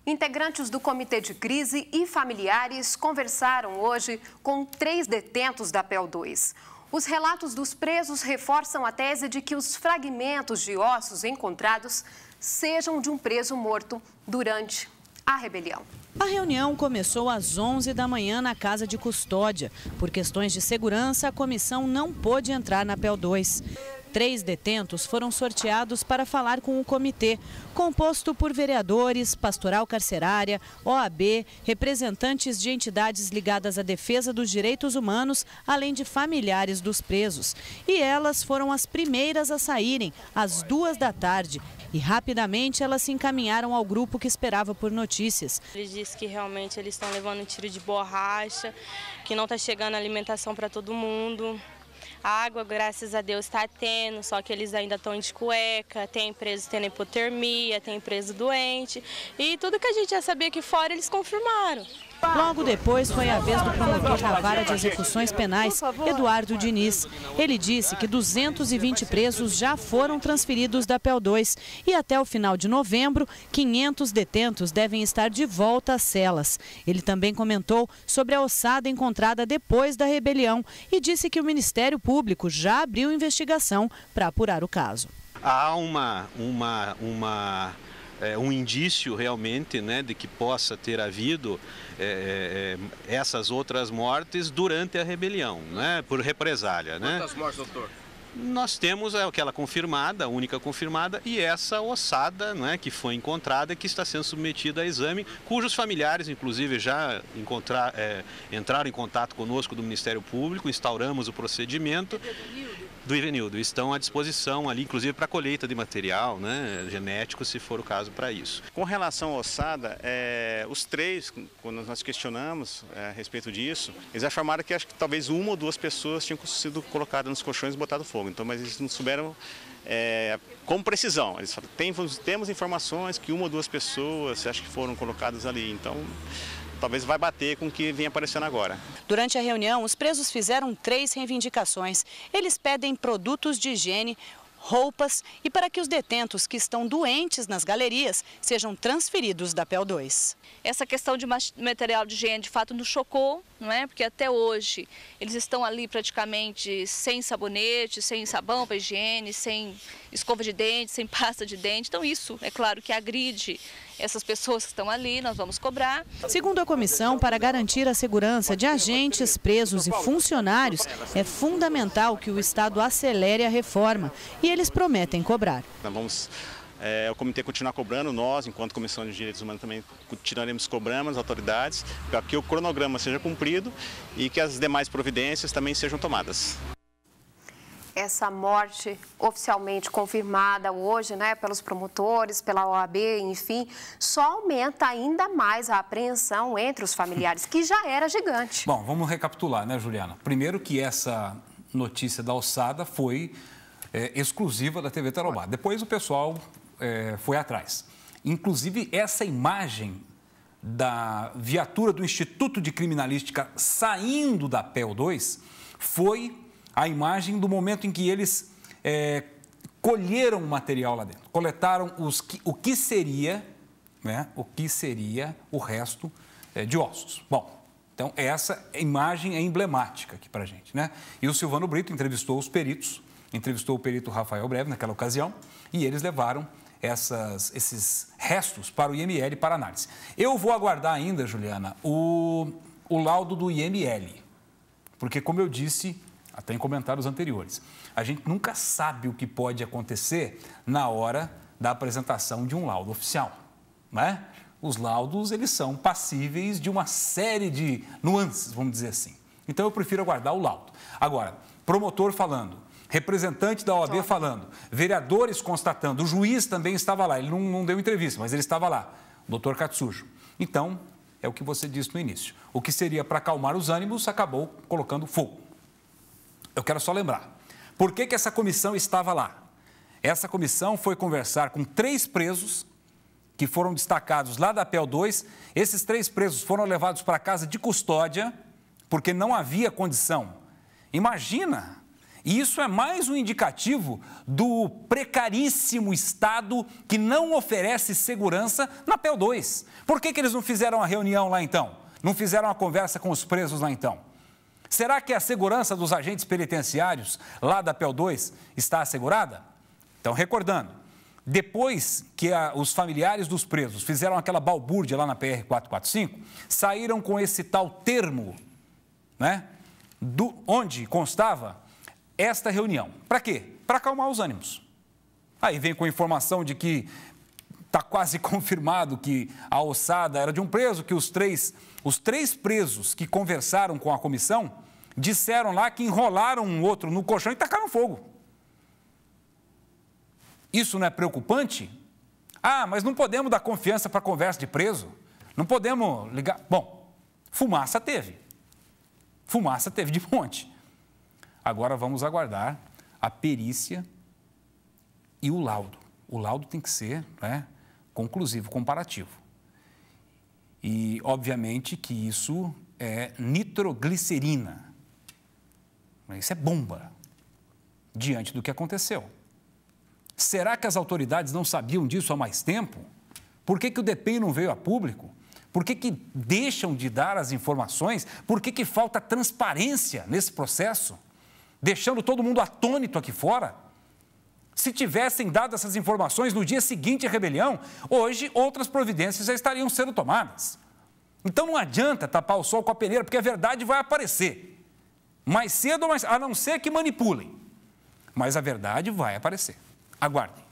Integrantes do Comitê de Crise e familiares conversaram hoje com 3 detentos da PEL 2. Os relatos dos presos reforçam a tese de que os fragmentos de ossos encontrados sejam de um preso morto durante a rebelião. A reunião começou às 11 da manhã na Casa de Custódia. Por questões de segurança, a comissão não pôde entrar na PEL 2. 3 detentos foram sorteados para falar com o comitê, composto por vereadores, pastoral carcerária, OAB, representantes de entidades ligadas à defesa dos direitos humanos, além de familiares dos presos. E elas foram as primeiras a saírem, às 2 da tarde. E rapidamente elas se encaminharam ao grupo que esperava por notícias. Eles dizem que realmente eles estão levando um tiro de borracha, que não está chegando alimentação para todo mundo. A água, graças a Deus, está tendo, só que eles ainda estão de cueca, tem preso tendo hipotermia, tem preso doente. E tudo que a gente já sabia aqui fora, eles confirmaram. Logo depois foi a vez do promotor da Vara de Execuções Penais, Eduardo Diniz. Ele disse que 220 presos já foram transferidos da PEL 2 e até o final de novembro, 500 detentos devem estar de volta às celas. Ele também comentou sobre a ossada encontrada depois da rebelião e disse que o Ministério Público já abriu investigação para apurar o caso. Há um indício realmente, né, de que possa ter havido essas outras mortes durante a rebelião, né, por represália. Quantas mortes, doutor? Nós temos aquela confirmada, a única confirmada, e essa ossada, né, que foi encontrada, que está sendo submetida a exame, cujos familiares, inclusive, já entraram em contato conosco do Ministério Público, instauramos o procedimento do Ivenildo. Estão à disposição ali, inclusive, para colheita de material, né, genético, se for o caso para isso. Com relação à ossada, os 3, quando nós questionamos a respeito disso, eles afirmaram que acho que talvez 1 ou 2 pessoas tinham sido colocadas nos colchões e botado fogo. Então, mas eles não souberam com precisão. Eles falaram, temos informações que 1 ou 2 pessoas acho que foram colocadas ali. Então, talvez vai bater com o que vem aparecendo agora. Durante a reunião, os presos fizeram 3 reivindicações. Eles pedem produtos de higiene, roupas e para que os detentos que estão doentes nas galerias sejam transferidos da PEL 2. Essa questão de material de higiene de fato nos chocou, não é? Porque até hoje eles estão ali praticamente sem sabonete, sem sabão para higiene, sem escova de dente, sem pasta de dente. Então isso, é claro, que agride essas pessoas que estão ali, nós vamos cobrar. Segundo a comissão, para garantir a segurança de agentes, presos e funcionários, é fundamental que o Estado acelere a reforma e eles prometem cobrar. Nós vamos, o comitê continuar cobrando, nós, enquanto Comissão de Direitos Humanos, também continuaremos cobrando as autoridades para que o cronograma seja cumprido e que as demais providências também sejam tomadas. Essa morte oficialmente confirmada hoje, né, pelos promotores, pela OAB, enfim, só aumenta ainda mais a apreensão entre os familiares, que já era gigante. Bom, vamos recapitular, né, Juliana? Primeiro que essa notícia da ossada foi exclusiva da TV Tarobá. Depois o pessoal foi atrás. Inclusive, essa imagem da viatura do Instituto de Criminalística saindo da PEL 2 foi a imagem do momento em que eles colheram o material lá dentro, coletaram o que seria, né, o resto de ossos. Bom, então essa imagem é emblemática aqui para a gente, né? E o Silvano Brito entrevistou os peritos, entrevistou o perito Rafael Breve naquela ocasião e eles levaram esses restos para o IML para análise. Eu vou aguardar ainda, Juliana, o laudo do IML, porque como eu disse até em comentários anteriores, a gente nunca sabe o que pode acontecer na hora da apresentação de um laudo oficial, né? Os laudos, eles são passíveis de uma série de nuances, vamos dizer assim. Então, eu prefiro aguardar o laudo. Agora, promotor falando, representante da OAB falando, vereadores constatando, o juiz também estava lá, ele não deu entrevista, mas ele estava lá, o doutor Katsujo. Então, é o que você disse no início. O que seria para acalmar os ânimos, acabou colocando fogo. Eu quero só lembrar, por que essa comissão estava lá? Essa comissão foi conversar com 3 presos que foram destacados lá da PEL 2. Esses 3 presos foram levados para a casa de custódia porque não havia condição. Imagina E isso é mais um indicativo do precaríssimo estado que não oferece segurança na PEL2. Por que eles não fizeram a reunião lá então? Não fizeram a conversa com os presos lá então? Será que a segurança dos agentes penitenciários lá da PEL2 está assegurada? Então, recordando, depois que os familiares dos presos fizeram aquela balbúrdia lá na PR-445, saíram com esse tal termo, né, onde constava esta reunião. Para quê? Para acalmar os ânimos. Aí vem com a informação de que está quase confirmado que a ossada era de um preso, que os três presos que conversaram com a comissão disseram lá que enrolaram um outro no colchão e tacaram fogo. Isso não é preocupante? Ah, mas não podemos dar confiança para conversa de preso? Não podemos ligar... Bom, fumaça teve. Fumaça teve de monte. Agora vamos aguardar a perícia e o laudo. O laudo tem que ser, né, conclusivo, comparativo. E, obviamente, que isso é nitroglicerina. Isso é bomba, diante do que aconteceu. Será que as autoridades não sabiam disso há mais tempo? Por que o DPEM não veio a público? Por que deixam de dar as informações? Por que falta transparência nesse processo? Deixando todo mundo atônito aqui fora? Se tivessem dado essas informações no dia seguinte à rebelião, hoje outras providências já estariam sendo tomadas. Então não adianta tapar o sol com a peneira, porque a verdade vai aparecer. Mais cedo ou mais... a não ser que manipulem. Mas a verdade vai aparecer. Aguardem.